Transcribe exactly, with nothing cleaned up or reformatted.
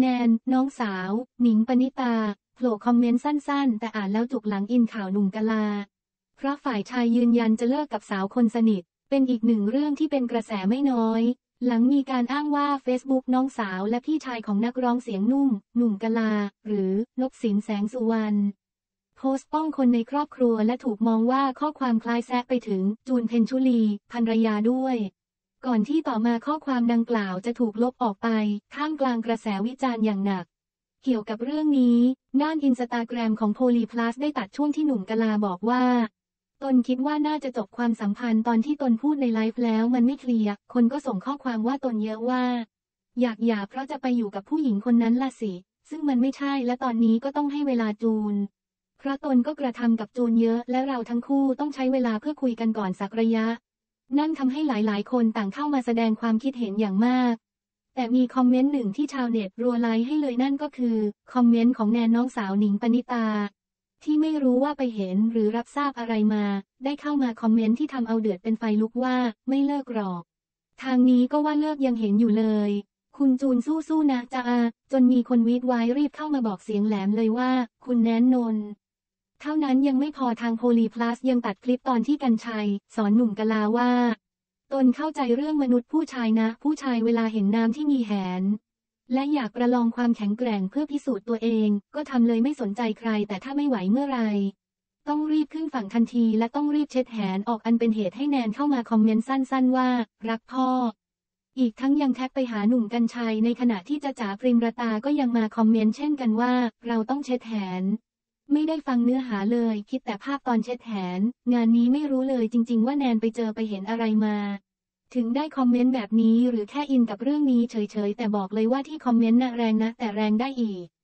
แนนน้องสาวหนิงปณิตาโผล่คอมเมนต์สั้นๆแต่อ่านแล้วจุกหลังอินข่าวหนุ่มกะลาเพราะฝ่ายชายยืนยันจะเลิกกับสาวคนสนิทเป็นอีกหนึ่งเรื่องที่เป็นกระแสไม่น้อยหลังมีการอ้างว่า Facebook น้องสาวและพี่ชายของนักร้องเสียงนุ่มหนุ่มกะลาหรือนพสินแสงสุวรรณโพสต์ป้องคนในครอบครัวและถูกมองว่าข้อความคล้ายแซะไปถึงจูนเพ็ญชุลีภรรยาด้วยก่อนที่ต่อมาข้อความดังกล่าวจะถูกลบออกไปท่ามกลางกระแสวิจารณ์อย่างหนักเกี่ยวกับเรื่องนี้ด้านอินสตาแกรมของโพลีพลัสได้ตัดช่วงที่หนุ่มกะลาบอกว่าตนคิดว่าน่าจะจบความสัมพันธ์ตอนที่ตนพูดในไลฟ์แล้วมันไม่เคลียร์คนก็ส่งข้อความว่าตนเยอะว่าอยากหย่าเพราะจะไปอยู่กับผู้หญิงคนนั้นล่ะสิซึ่งมันไม่ใช่และตอนนี้ก็ต้องให้เวลาจูนเพราะตนก็กระทำกับจูนเยอะและเราทั้งคู่ต้องใช้เวลาเพื่อคุยกันก่อนสักระยะนั่นทำให้หลายๆคนต่างเข้ามาแสดงความคิดเห็นอย่างมากแต่มีคอมเมนต์หนึ่งที่ชาวเน็ตรัวไลค์ให้เลยนั่นก็คือคอมเมนต์ของแนนน้องสาวหนิงปณิตาที่ไม่รู้ว่าไปเห็นหรือรับทราบอะไรมาได้เข้ามาคอมเมนต์ที่ทำเอาเดือดเป็นไฟลุกว่าไม่เลิกหรอกทางนี้ก็ว่าเลิกยังเห็นอยู่เลยคุณจูนสู้ๆนะจ้าจนมีคนวีดไว้รีบเข้ามาบอกเสียงแหลมเลยว่าคุณแนนนนท์เท่านั้นยังไม่พอทางโพลีพลัสยังตัดคลิปตอนที่กรรชัยสอนหนุ่มกะลาว่าตนเข้าใจเรื่องมนุษย์ผู้ชายนะผู้ชายเวลาเห็นน้ำที่มีแหนและอยากประลองความแข็งแกร่งเพื่อพิสูจน์ตัวเองก็ทำเลยไม่สนใจใครแต่ถ้าไม่ไหวเมื่อไรต้องรีบขึ้นฝั่งทันทีและต้องรีบเช็ดแหนออกอันเป็นเหตุให้แนนเข้ามาคอมเมนต์สั้นๆว่ารักพ่ออีกทั้งยังแท็กไปหาหนุ่มกรรชัยในขณะที่จ๊ะจ๋าพริมรตาก็ยังมาคอมเมนต์เช่นกันว่าเราต้องเช็ดแหนไม่ได้ฟังเนื้อหาเลยคิดแต่ภาพตอนเช็ดแหนงานนี้ไม่รู้เลยจริงๆว่าแนนไปเจอไปเห็นอะไรมาถึงได้คอมเมนต์แบบนี้หรือแค่อินกับเรื่องนี้เฉยๆแต่บอกเลยว่าที่คอมเมนต์น่ะแรงนะแต่แรงได้อีก